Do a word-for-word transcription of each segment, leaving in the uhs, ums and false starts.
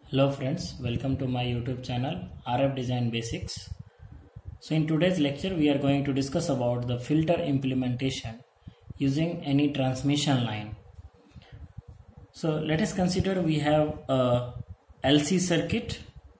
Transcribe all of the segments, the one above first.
Hello friends, welcome to my YouTube channel R F Design Basics. So in today's lecture we are going to discuss about the filter implementation using any transmission line. So let us consider we have a L C circuit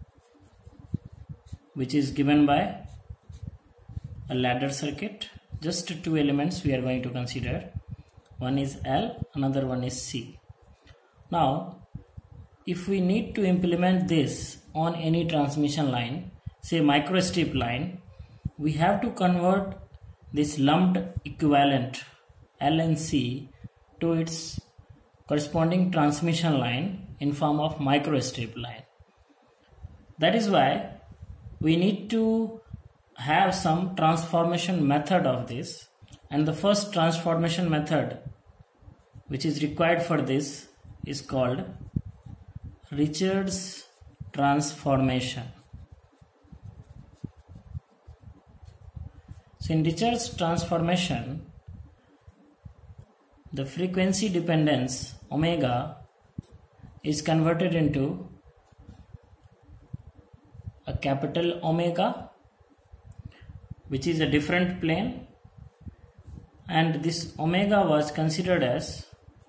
which is given by a ladder circuit. Just two elements we are going to consider. One is L, another one is C. Now if we need to implement this on any transmission line, say microstrip line, we have to convert this lumped equivalent L and C to its corresponding transmission line in form of microstrip line. That is why we need to have some transformation method of this, and the first transformation method which is required for this is called Richards transformation. So in Richards transformation, the frequency dependence omega is converted into a capital omega, which is a different plane, and this omega was considered as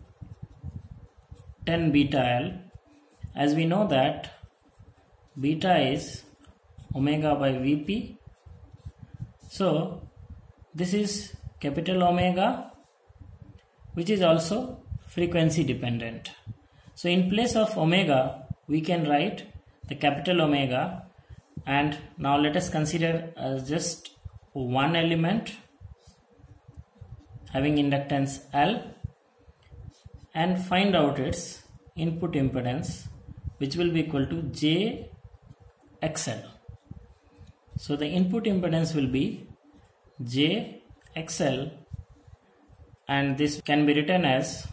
ten beta L. As we know that beta is omega by V P. So this is capital omega, which is also frequency dependent. So in place of omega we can write the capital omega, and now let us consider as just one element having inductance L and find out its input impedance, which will be equal to J X L. So the input impedance will be J X L, and this can be written as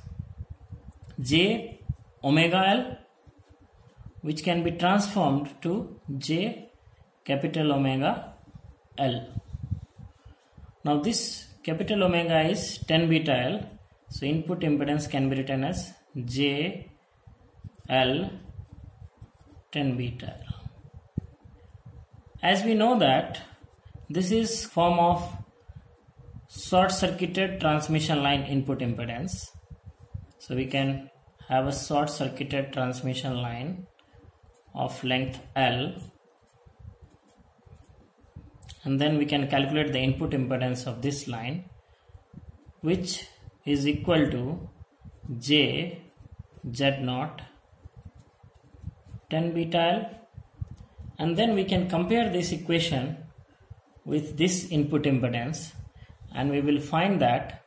J omega L, which can be transformed to J capital omega L. Now this capital omega is ten beta L, so input impedance can be written as J L ten beta L. As we know that this is form of short circuited transmission line input impedance, so we can have a short circuited transmission line of length L, and then we can calculate the input impedance of this line, which is equal to J Z naught ten beta L, and then we can compare this equation with this input impedance, and we will find that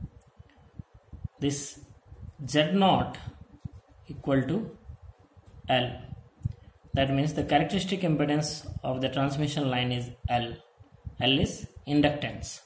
this Z naught equal to L. That means the characteristic impedance of the transmission line is L. L is inductance.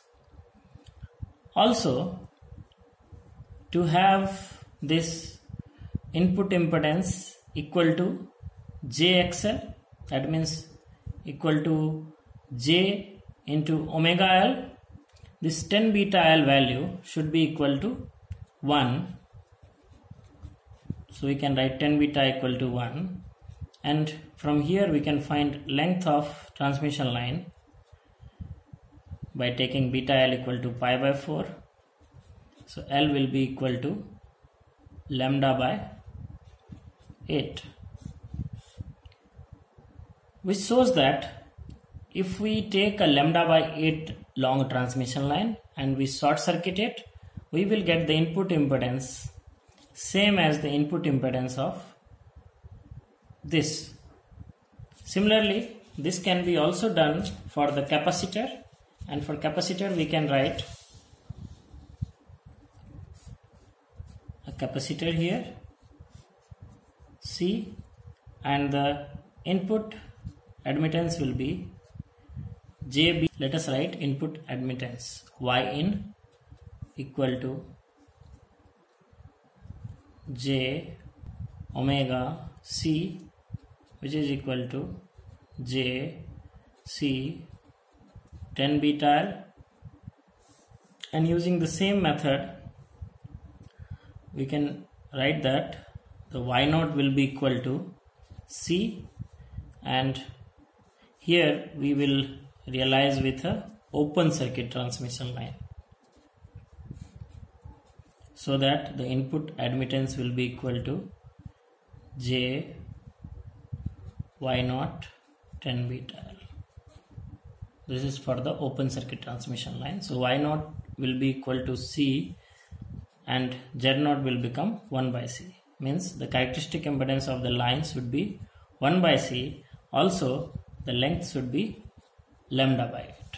Also, to have this input impedance equal to J X L, that means equal to J into omega L, this ten beta L value should be equal to one. So we can write ten beta equal to one, and from here we can find length of transmission line by taking beta L equal to pi by four. So L will be equal to lambda by eight, which shows that if we take a lambda by eight long transmission line and we short circuit it, we will get the input impedance same as the input impedance of this. Similarly, this can be also done for the capacitor, and for capacitor we can write a capacitor here C, and the input admittance will be J B. Let us write input admittance Y in equal to J omega C, which is equal to J C ten beta L, and using the same method we can write that the Y naught will be equal to C, and here we will realize with a open circuit transmission line, so that the input admittance will be equal to J Y naught ten beta L. This is for the open circuit transmission line. So Y naught will be equal to C and Z naught will become one by C. Means the characteristic impedance of the line should be one by C. Also the length should be lambda by eight.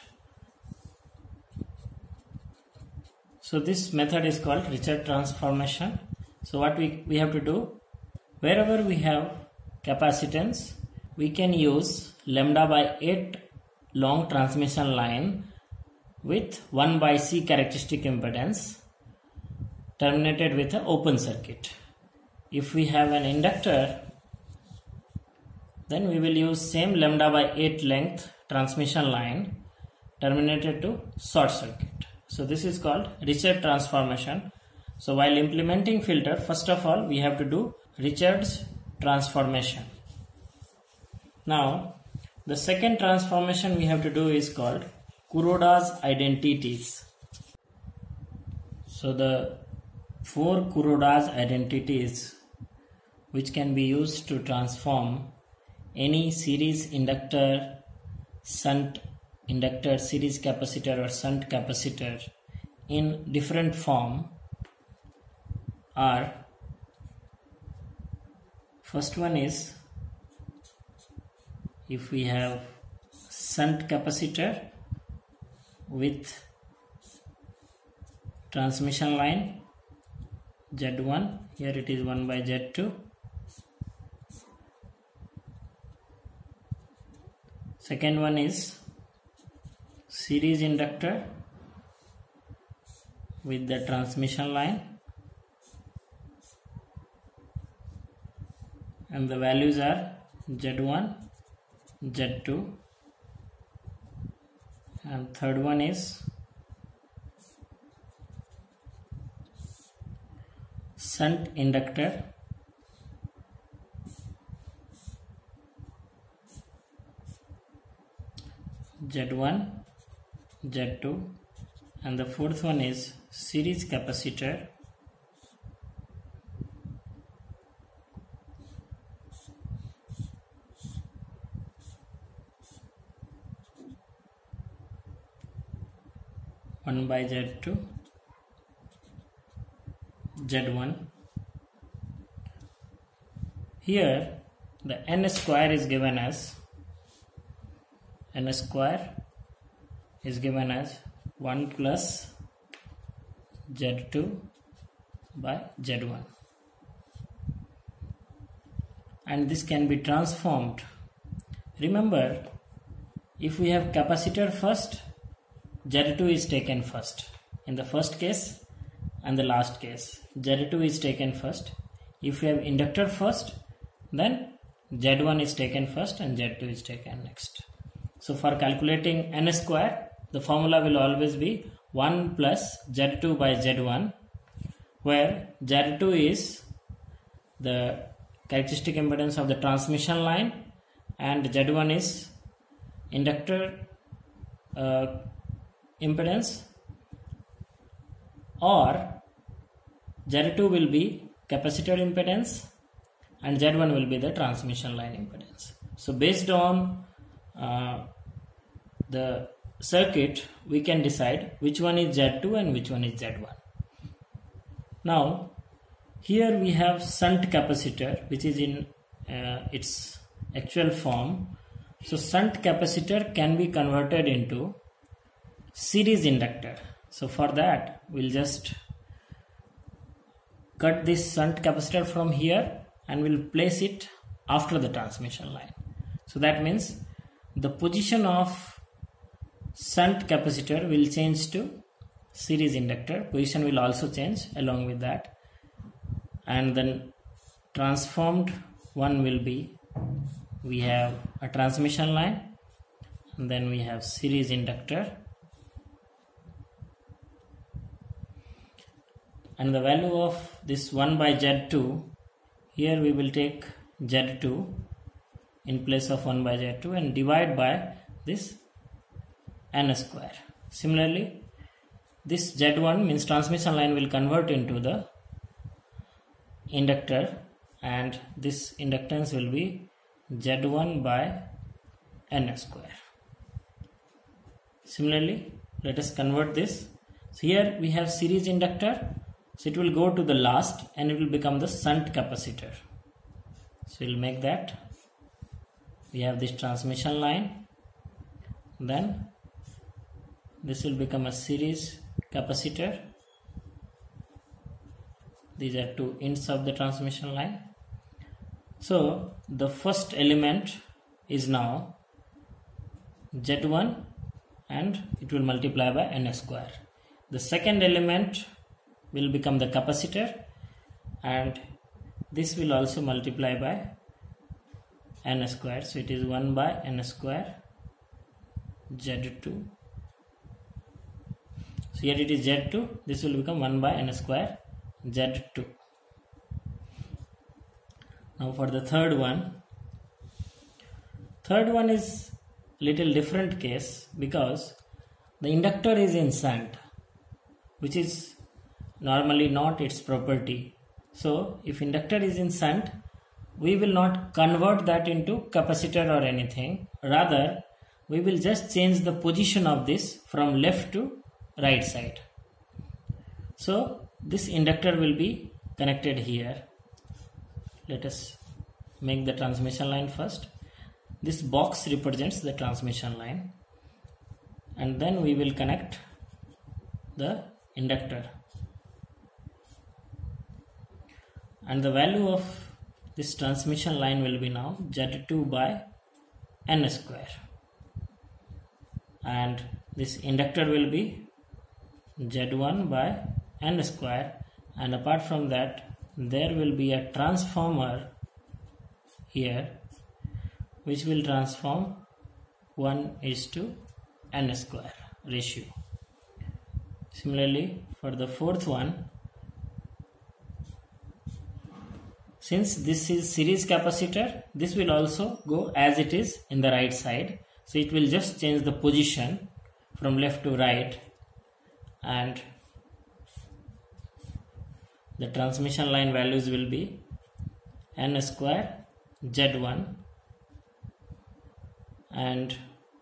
So this method is called Richard transformation. So what we, we have to do, wherever we have capacitance, we can use lambda by eight long transmission line with one by C characteristic impedance terminated with an open circuit. If we have an inductor, then we will use same lambda by eight length transmission line terminated to short circuit. So this is called Richard transformation. So while implementing filter, first of all we have to do Richard's transformation. Now the second transformation we have to do is called Kuroda's identities. So the four Kuroda's identities which can be used to transform any series inductor, shunt inductor, series capacitor or shunt capacitor in different form are, first one is, if we have shunt capacitor with transmission line Z one, here it is one by Z two. Second one is series inductor with the transmission line, and the values are Z one, Z two, and third one is shunt inductor Z one, Z two, and the fourth one is series capacitor one by Z two, Z one. Here the n square is given as n square is given as one plus Z two by Z one, and this can be transformed. Remember, if we have capacitor first, Z two is taken first in the first case, and the last case Z two is taken first. If we have inductor first, then Z one is taken first and Z two is taken next. So for calculating n square, the formula will always be one plus Z two by Z one, where Z two is the characteristic impedance of the transmission line and Z one is inductor uh, impedance, or Z two will be capacitor impedance and Z one will be the transmission line impedance. So based on uh, the circuit, we can decide which one is Z two and which one is Z one. Now here we have shunt capacitor, which is in uh, its actual form. So shunt capacitor can be converted into series inductor. So for that we'll just cut this shunt capacitor from here and we'll place it after the transmission line. So that means the position of shunt capacitor will change to series inductor. Position will also change along with that, and then transformed one will be, we have a transmission line and then we have series inductor, and the value of this one by Z two, here we will take Z two in place of one by Z two and divide by this N square. Similarly, this Z one means transmission line will convert into the inductor, and this inductance will be Z one by N square. Similarly, let us convert this. So here we have series inductor, so it will go to the last and it will become the shunt capacitor. So we'll make that. We have this transmission line, then this will become a series capacitor. These are two ends of the transmission line. So the first element is now Z one and it will multiply by N square. The second element will become the capacitor and this will also multiply by N square. So it is one by N square Z two. So here it is Z two, this will become one by N square Z two. Now for the third one, third one is little different case because the inductor is in shunt, which is normally not its property. So if inductor is in shunt, we will not convert that into capacitor or anything. Rather, we will just change the position of this from left to right side. So this inductor will be connected here. Let us make the transmission line first. This box represents the transmission line, and then we will connect the inductor, and the value of this transmission line will be now Z two by N square, and this inductor will be Z one by N square, and apart from that there will be a transformer here which will transform one is to N square ratio. Similarly, for the fourth one, since this is series capacitor, this will also go as it is in the right side. So it will just change the position from left to right, and the transmission line values will be N square Z one, and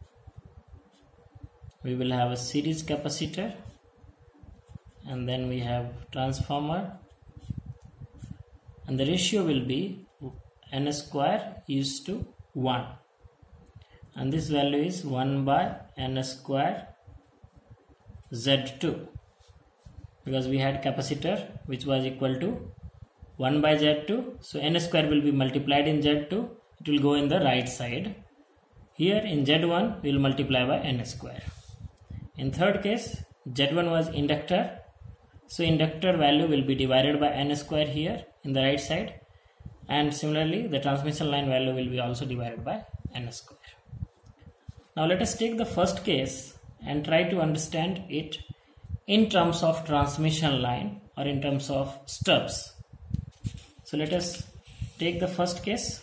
we will have a series capacitor, and then we have transformer, and the ratio will be N square is to one, and this value is one by N square Z two, because we had capacitor which was equal to one by Z two, so N square will be multiplied in Z two, it will go in the right side. Here in Z one we will multiply by N square. In third case, Z one was inductor, so inductor value will be divided by N square here in the right side, and similarly the transmission line value will be also divided by N square. Now let us take the first case and try to understand it in terms of transmission line or in terms of stubs. So let us take the first case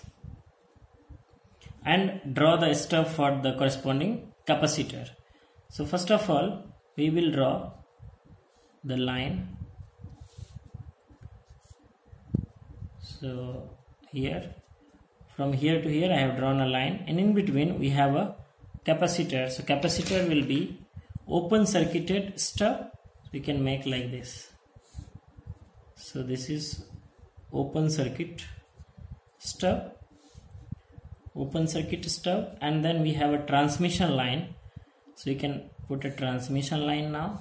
and draw the stub for the corresponding capacitor. So first of all, we will draw the line. So here, from here to here I have drawn a line, and in between we have a capacitor. So capacitor will be open circuited stub. We can make like this. So this is open circuit stub, open circuit stub, and then we have a transmission line. So we can put a transmission line now,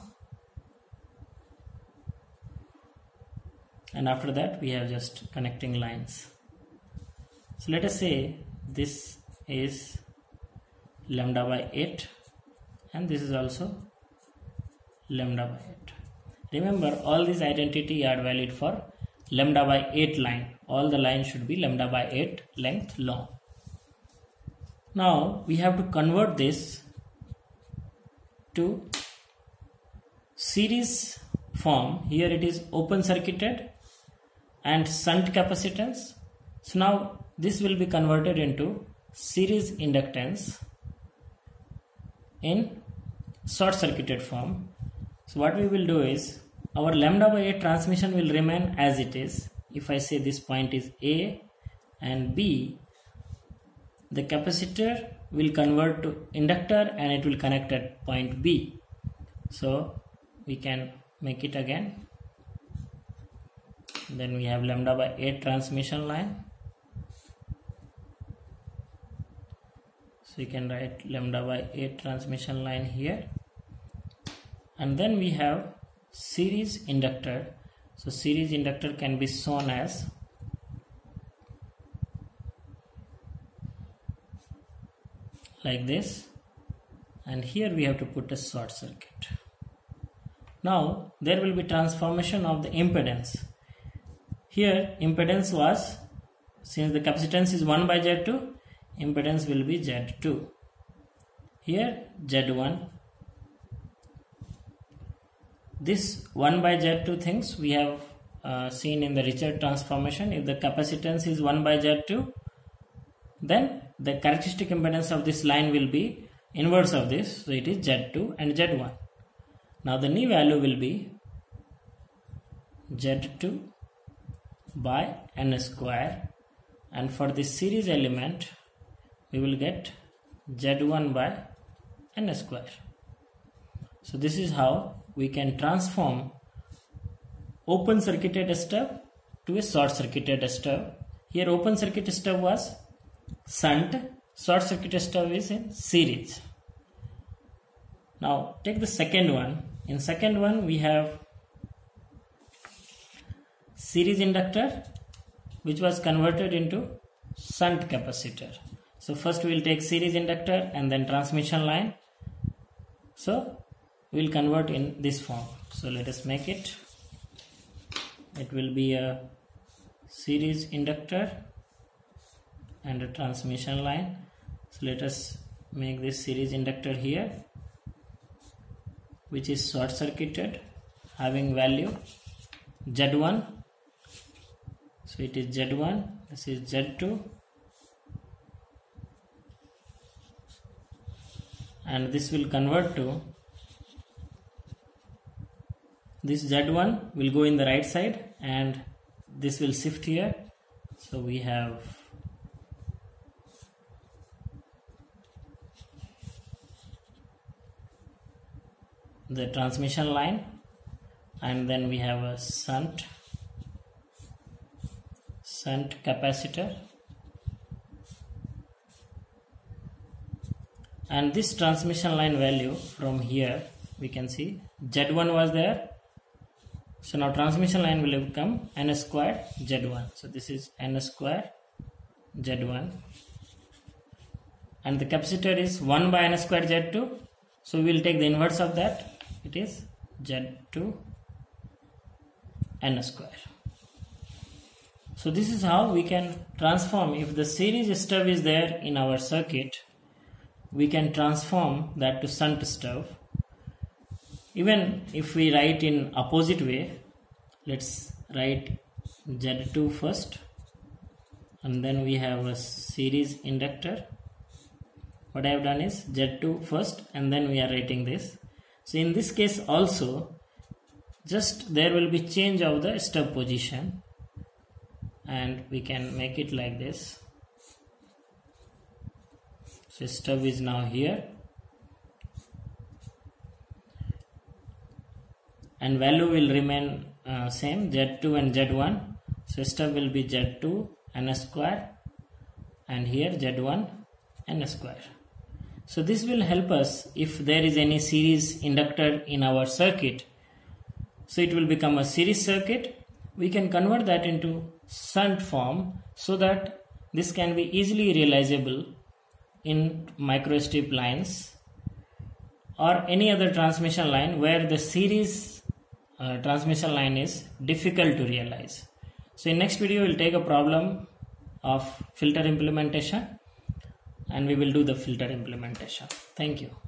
and after that we have just connecting lines. So let us say this is lambda by eight, and this is also lambda by eight. Remember, all these identity are valid for lambda by eight line. All the lines should be lambda by eight length long. Now we have to convert this to series form. Here it is open circuited and shunt capacitance. So now this will be converted into series inductance in short circuited form. So what we will do is, our lambda by eight transmission will remain as it is. If I say this point is A and B, the capacitor will convert to inductor and it will connect at point B. So we can make it again. Then we have lambda by eight transmission line. So you can write lambda by eight transmission line here. And then we have series inductor. So series inductor can be shown as like this, and here we have to put a short circuit. Now there will be transformation of the impedance. Here impedance was, since the capacitance is one by Z two, impedance will be Z two. Here Z one. This one by Z two things we have uh, seen in the Richard transformation. If the capacitance is one by Z two, then the characteristic impedance of this line will be inverse of this. So it is Z two and Z one. Now the new value will be Z two by N square, and for this series element we will get Z one by N square. So this is how we can transform open circuited stub to a short circuited stub. Here open circuit stub was shunt, short circuit stub is in series. Now take the second one. In second one we have series inductor which was converted into shunt capacitor. So first we will take series inductor and then transmission line. So we will convert in this form. So let us make it. It will be a series inductor and a transmission line. So let us make this series inductor here, which is short circuited, having value Z one. So it is Z one, this is Z two, and this will convert to, this Z one will go in the right side and this will shift here. So we have the transmission line, and then we have a shunt shunt capacitor, and this transmission line value from here we can see Z one was there. So now transmission line will become N square Z one. So this is N square Z one, and the capacitor is one by N square Z two. So we will take the inverse of that. It is Z two N square. So this is how we can transform. If the series stub is there in our circuit, we can transform that to shunt stub. Even if we write in opposite way, let's write Z two first, and then we have a series inductor. What I have done is Z two first and then we are writing this. So in this case also, just there will be change of the stub position, and we can make it like this. So stub is now here, and value will remain uh, same, Z two and Z one. So stub will be Z two N square, and here Z one N square. So this will help us if there is any series inductor in our circuit. So it will become a series circuit. We can convert that into shunt form so that this can be easily realizable in microstrip lines or any other transmission line where the series uh, transmission line is difficult to realize. So in next video we will take a problem of filter implementation, and we will do the filter implementation. Thank you.